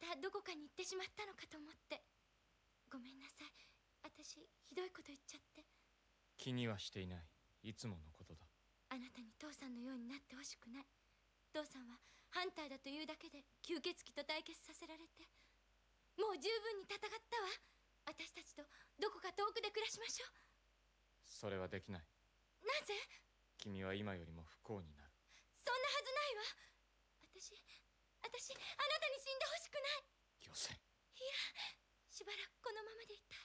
たどこかに行ってしまったのかと思って。ごめんなさい、私ひどいこと言っちゃって。 気にはしていない。いつものことだ。 あなたに父さんのようになってほしくない。父さんはハンターだというだけで吸血鬼と対決させられて、もう十分に戦ったわ。私たちとどこか遠くで暮らしましょう。 それはできない。 なぜ？ 君は今よりも不幸になる。 そんなはずないわ。私あなたに死んでほしくない。 よせ。 いや、しばらくこのままでいたい。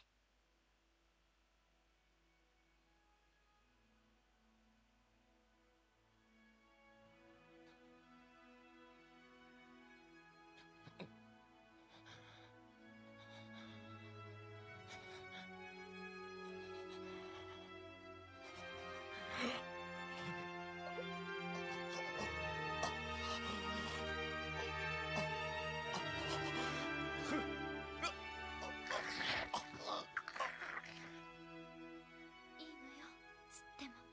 いいのよ、つっても。